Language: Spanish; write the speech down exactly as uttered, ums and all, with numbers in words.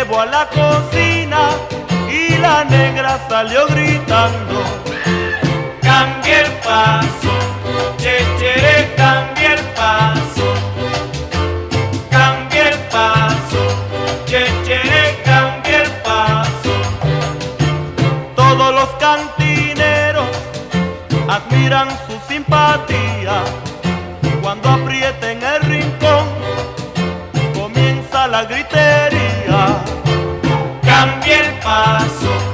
llevó a la cocina y la negra salió gritando: cambia el paso, Chechere, cambia el paso, cambia el paso, Chechere, cambia el paso. Todos los cantineros admiran su simpatía. Cuando aprieten el rincón comienza la gritería: cambia el paso,